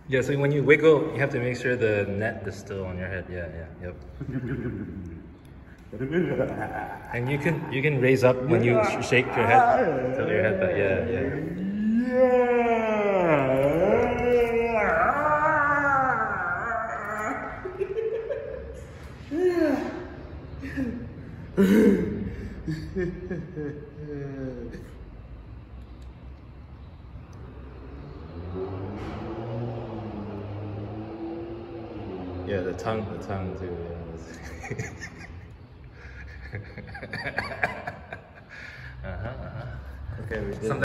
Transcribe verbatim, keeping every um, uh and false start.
Yeah, so when you wiggle, you have to make sure the net is still on your head. Yeah, yeah, yep. And you can you can raise up when you sh shake your head, tilt your head, but yeah, yeah. Yeah, the tongue, the tongue too. Yeah. uh-huh, uh-huh. Okay, we did.